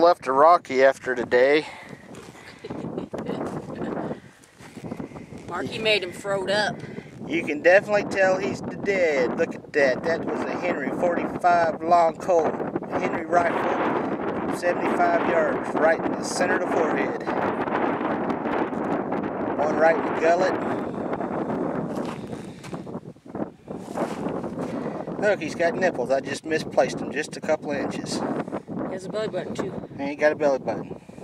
left a Rocky after today. Marky made him froed up. You can definitely tell he's dead. Look at that. That was a Henry 45 long Colt Henry rifle from 75 yards, right in the center of the forehead. One right in the gullet. Look, he's got nipples. I just misplaced them just a couple of inches. He has a belly button too. And he got a belly button.